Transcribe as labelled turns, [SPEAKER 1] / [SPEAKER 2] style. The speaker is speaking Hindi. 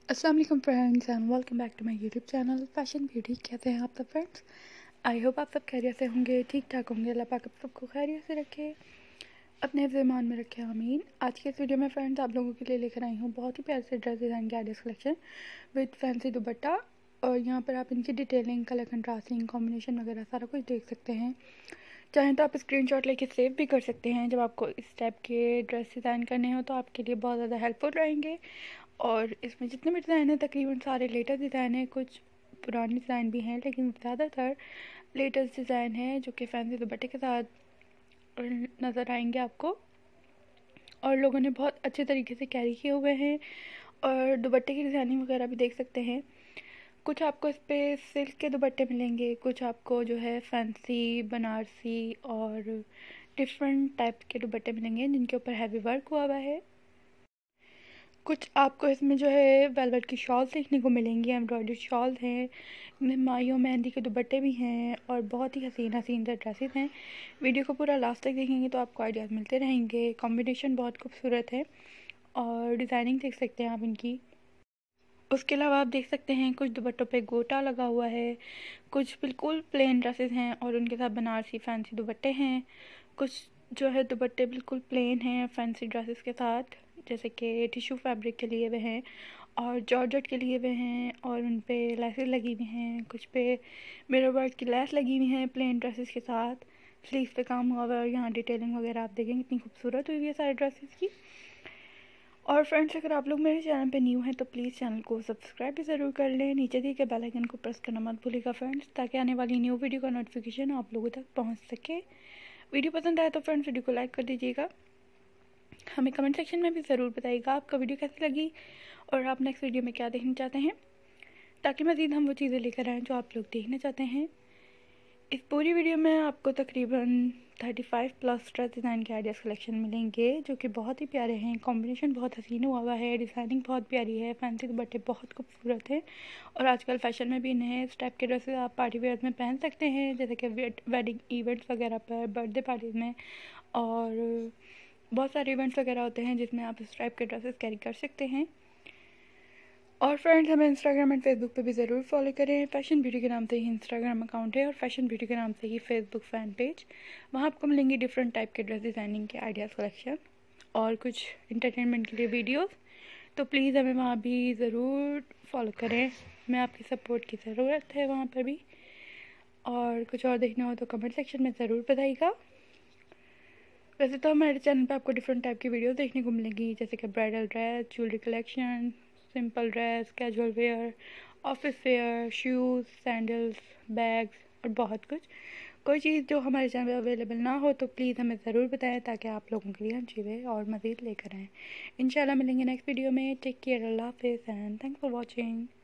[SPEAKER 1] अस्सलाम वालेकुम friends and welcome back to my YouTube channel fashion beauty. कैसे हैं आप सब फ्रेंड्स? आई होप आप सब खैरियत से होंगे, ठीक ठाक होंगे। अल्लाह पाक आप सबको खैरियत से रखे, अपने हिफ्ज़ ईमान में रखे, आमीन। आज के इस वीडियो में फ्रेंड्स आप लोगों के लिए लेकर आई हूँ बहुत ही प्यारे से ड्रेस डिज़ाइन के ideas collection with fancy dupatta. और यहाँ पर आप इनकी डिटेलिंग, कलर कंट्रास्टिंग, कॉम्बिनेशन वगैरह सारा कुछ देख सकते हैं। चाहें तो आप स्क्रीनशॉट लेके सेव भी कर सकते हैं। जब आपको इस टाइप के ड्रेस डिज़ाइन करने हो तो आपके लिए बहुत ज़्यादा हेल्पफुल रहेंगे। और इसमें जितने भी डिज़ाइन हैं तकरीबन सारे लेटेस्ट डिज़ाइन हैं, कुछ पुराने डिज़ाइन भी हैं, लेकिन ज़्यादातर लेटेस्ट डिज़ाइन है जो कि फैंसी दुपट्टे के साथ नज़र आएंगे आपको। और लोगों ने बहुत अच्छे तरीके से कैरी किए हुए हैं और दुपट्टे की डिज़ाइनिंग वगैरह भी देख सकते हैं। कुछ आपको इस पर सिल्क के दुपट्टे मिलेंगे, कुछ आपको जो है फैंसी बनारसी और डिफरेंट टाइप के दुपट्टे मिलेंगे जिनके ऊपर हैवी वर्क हुआ हुआ है। कुछ आपको इसमें जो है वेलवेट की शॉल्स देखने को मिलेंगी, एम्ब्रॉयडर्ड शॉल्स हैं, इनमें माइयों मेहंदी के दुपट्टे भी हैं और बहुत ही हसीन हसीन से ड्रेसेस हैं। वीडियो को पूरा लास्ट तक देखेंगे तो आपको आइडियाज़ मिलते रहेंगे। कॉम्बिनेशन बहुत खूबसूरत है और डिज़ाइनिंग देख सकते हैं आप इनकी। उसके अलावा आप देख सकते हैं कुछ दुपट्टों पे गोटा लगा हुआ है, कुछ बिल्कुल प्लेन ड्रेसेस हैं और उनके साथ बनारसी फैंसी दुपट्टे हैं। कुछ जो है दुपट्टे बिल्कुल प्लेन हैं फैंसी ड्रेसेस के साथ, जैसे कि टिश्यू फैब्रिक के लिए हुए हैं और जॉर्जेट के लिए हुए हैं और उन पे लेसेस लगी हुई हैं। कुछ पे मिरर वर्क की लेस लगी हुई हैं प्लेन ड्रेसेस के साथ। स्लीव्स पे काम हुआ हुआ है और यहाँ डिटेलिंग वगैरह आप देखेंगे कितनी खूबसूरत हुई है सारे ड्रेसेस की। और फ्रेंड्स, अगर आप लोग मेरे चैनल पे न्यू हैं तो प्लीज़ चैनल को सब्सक्राइब भी ज़रूर कर लें। नीचे दिए गए बेल आइकन को प्रेस करना मत भूलिएगा फ्रेंड्स, ताकि आने वाली न्यू वीडियो का नोटिफिकेशन आप लोगों तक पहुंच सके। वीडियो पसंद आए तो फ्रेंड्स वीडियो को लाइक कर दीजिएगा। हमें कमेंट सेक्शन में भी ज़रूर बताइएगा आपका वीडियो कैसी लगी और आप नेक्स्ट वीडियो में क्या देखना चाहते हैं, ताकि मज़ीद हम वो चीज़ें लेकर आएँ जो आप लोग देखना चाहते हैं। इस पूरी वीडियो में आपको तकरीबन 35 प्लस ड्रेस डिज़ाइन के आइडियाज़ कलेक्शन मिलेंगे जो कि बहुत ही प्यारे हैं। कॉम्बिनेशन बहुत हसीन हुआ हुआ है, डिज़ाइनिंग बहुत प्यारी है, फैंसी दुपट्टे बहुत खूबसूरत हैं और आजकल फैशन में भी नए इस टाइप के ड्रेसेस आप पार्टी वेयर में पहन सकते हैं, जैसे कि वेडिंग इवेंट्स वगैरह पर, बर्थडे पार्टीज़ में और बहुत सारे इवेंट्स वगैरह होते हैं जिसमें आप इस टाइप के ड्रेसेस कैरी कर सकते हैं। और फ्रेंड्स, हमें इंस्टाग्राम एंड फेसबुक पे भी ज़रूर फॉलो करें। फैशन ब्यूटी के नाम से ही इंस्टाग्राम अकाउंट है और फैशन ब्यूटी के नाम से ही फेसबुक फ़ैन पेज। वहाँ आपको मिलेंगे डिफरेंट टाइप के ड्रेस डिज़ाइनिंग के आइडियाज़ कलेक्शन और कुछ इंटरटेनमेंट के लिए वीडियोस। तो प्लीज़ हमें वहाँ भी ज़रूर फॉलो करें, हमें आपकी सपोर्ट की ज़रूरत है वहाँ पर भी। और कुछ और देखना हो तो कमेंट सेक्शन में ज़रूर बताइएगा। वैसे तो हमारे चैनल पे आपको डिफरेंट टाइप की वीडियोस देखने को मिलेंगी, जैसे कि bridal dress, jewellery collection, simple dress, casual wear, office wear, shoes, sandals, bags और बहुत कुछ। कोई चीज़ जो हमारे चैनल पे अवेलेबल ना हो तो प्लीज़ हमें ज़रूर बताएं, ताकि आप लोगों के लिए हम चीज़ें और मज़ीद लेकर आएँ। इंशाल्लाह मिलेंगे नेक्स्ट वीडियो में। टेक केयर, अल्लाह हाफिज़ एंड थैंक्स फॉर वॉचिंग।